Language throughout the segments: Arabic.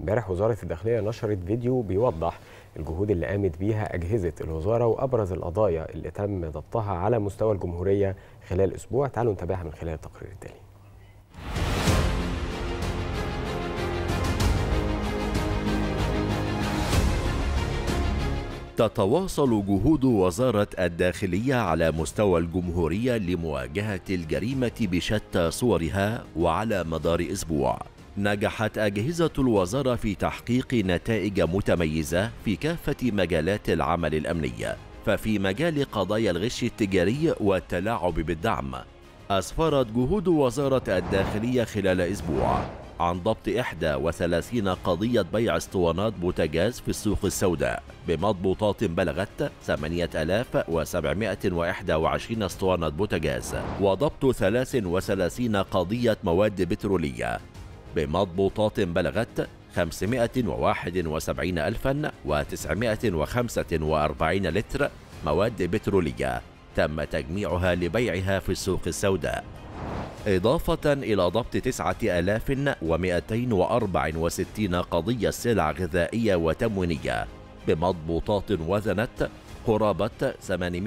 امبارح وزارة الداخلية نشرت فيديو بيوضح الجهود اللي قامت بيها أجهزة الوزارة وأبرز القضايا اللي تم ضبطها على مستوى الجمهورية خلال أسبوع. تعالوا نتابعها من خلال التقرير التالي. تتواصل جهود وزارة الداخلية على مستوى الجمهورية لمواجهة الجريمة بشتى صورها، وعلى مدار أسبوع نجحت أجهزة الوزارة في تحقيق نتائج متميزة في كافة مجالات العمل الأمني. ففي مجال قضايا الغش التجاري والتلاعب بالدعم، أسفرت جهود وزارة الداخلية خلال أسبوع عن ضبط 31 قضية بيع اسطوانات بوتاجاز في السوق السوداء بمضبوطات بلغت 8721 اسطوانة بوتاجاز، وضبط 33 قضية مواد بترولية بمضبوطات بلغت 571,945 لتر مواد بترولية تم تجميعها لبيعها في السوق السوداء، إضافة إلى ضبط 9264 قضية سلع غذائية وتموينية بمضبوطات وزنت قرابة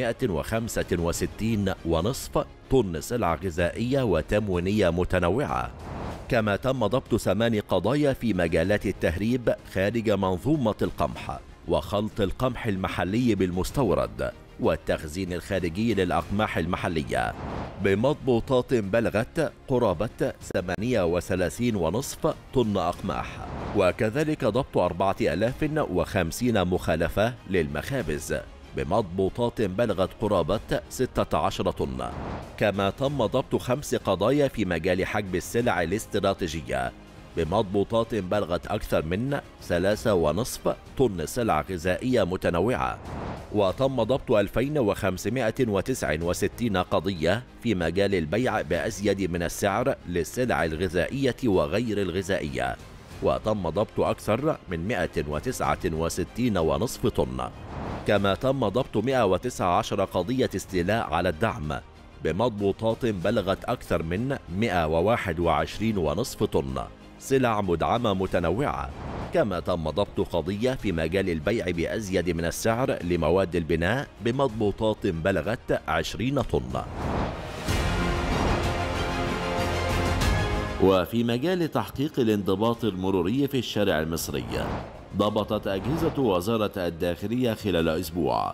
865.5 طن سلع غذائية وتموينية متنوعة. كما تم ضبط 8 قضايا في مجالات التهريب خارج منظومة القمح وخلط القمح المحلي بالمستورد والتخزين الخارجي للأقماح المحلية بمضبوطات بلغت قرابة 38.5 طن أقماح، وكذلك ضبط 4050 مخالفة للمخابز بمضبوطات بلغت قرابة 16 طن. كما تم ضبط 5 قضايا في مجال حجب السلع الاستراتيجية بمضبوطات بلغت أكثر من 3.5 طن سلع غذائية متنوعة. وتم ضبط 2569 قضية في مجال البيع بأزيد من السعر للسلع الغذائية وغير الغذائية، وتم ضبط أكثر من 169.5 طن. كما تم ضبط 119 قضية استيلاء على الدعم بمضبوطات بلغت أكثر من 121.5 طن سلع مدعمة متنوعة. كما تم ضبط قضية في مجال البيع بأزيد من السعر لمواد البناء بمضبوطات بلغت 20 طن. وفي مجال تحقيق الانضباط المروري في الشارع المصري، ضبطت أجهزة وزارة الداخلية خلال أسبوع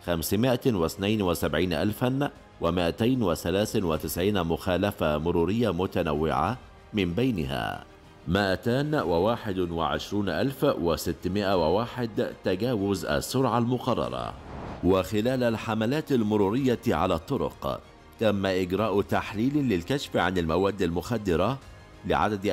572,293 مخالفة مرورية متنوعة، من بينها 221,601 تجاوز السرعة المقررة. وخلال الحملات المرورية على الطرق تم إجراء تحليل للكشف عن المواد المخدرة لعدد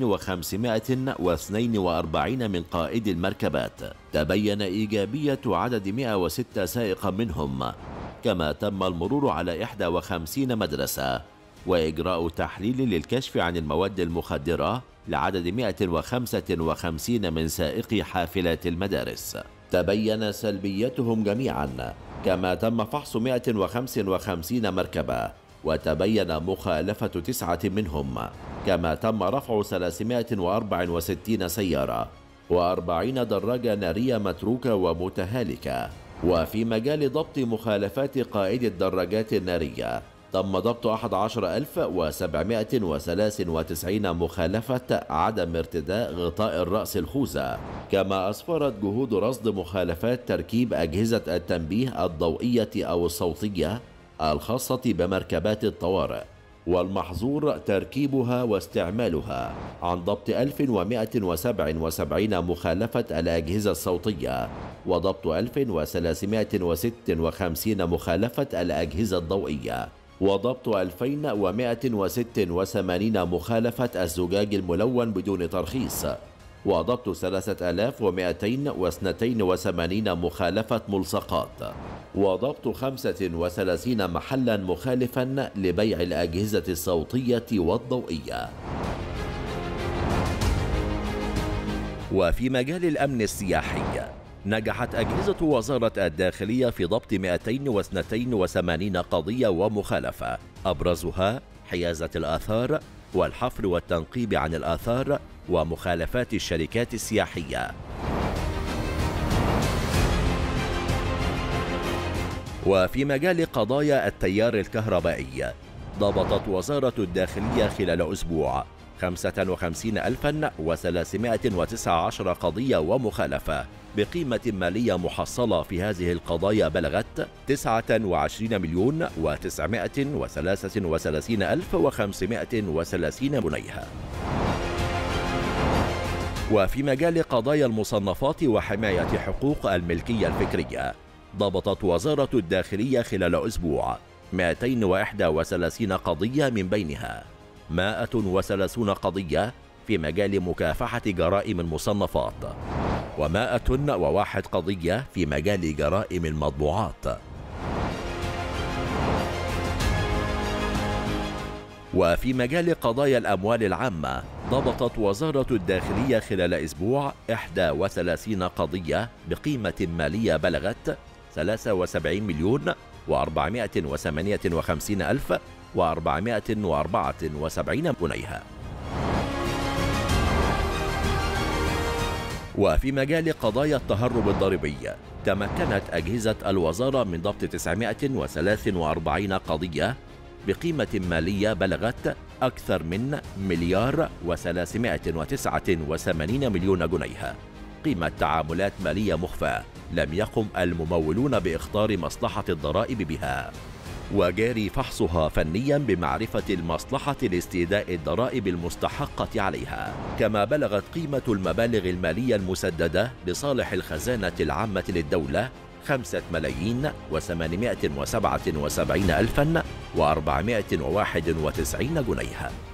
2542 من قائدي المركبات، تبين إيجابية عدد 106 سائقا منهم. كما تم المرور على 51 مدرسة وإجراء تحليل للكشف عن المواد المخدرة لعدد 155 من سائقي حافلات المدارس، تبين سلبيتهم جميعا. كما تم فحص 155 مركبة وتبين مخالفة 9 منهم. كما تم رفع 364 سيارة و40 دراجة نارية متروكة ومتهالكة. وفي مجال ضبط مخالفات قائدي الدراجات النارية تم ضبط 11,793 مخالفة عدم ارتداء غطاء الرأس الخوذة. كما أسفرت جهود رصد مخالفات تركيب أجهزة التنبيه الضوئية أو الصوتية الخاصة بمركبات الطوارئ والمحظور تركيبها واستعمالها عن ضبط 1177 مخالفة الأجهزة الصوتية، وضبط 1356 مخالفة الأجهزة الضوئية، وضبط 2186 مخالفة الزجاج الملون بدون ترخيص، وضبط 3282 مخالفة ملصقات، وضبط 35 محلا مخالفا لبيع الأجهزة الصوتية والضوئية. وفي مجال الأمن السياحي، نجحت أجهزة وزارة الداخلية في ضبط 282 قضية ومخالفة، أبرزها حيازة الآثار والحفر والتنقيب عن الآثار ومخالفات الشركات السياحية. وفي مجال قضايا التيار الكهربائي، ضبطت وزارة الداخلية خلال أسبوع 55,319 قضية ومخالفة بقيمة مالية محصلة في هذه القضايا بلغت 29,933,530 جنيه. وفي مجال قضايا المصنفات وحماية حقوق الملكية الفكرية، ضبطت وزارة الداخلية خلال أسبوع 231 قضية، من بينها 130 قضية في مجال مكافحة جرائم المصنفات، و101 قضية في مجال جرائم المطبوعات. وفي مجال قضايا الأموال العامة، ضبطت وزارة الداخلية خلال أسبوع 31 قضية بقيمة مالية بلغت 73,458,474 جنيه. وفي مجال قضايا التهرب الضريبي، تمكنت أجهزة الوزارة من ضبط 943 قضية بقيمة مالية بلغت أكثر من 1,389,000,000 جنيه، قيمة تعاملات مالية مخفاة لم يقم الممولون بإخطار مصلحة الضرائب بها، وجاري فحصها فنيا بمعرفة المصلحة لاستيداء الضرائب المستحقة عليها. كما بلغت قيمة المبالغ المالية المسددة لصالح الخزانة العامة للدولة 5,877,491 جنيه.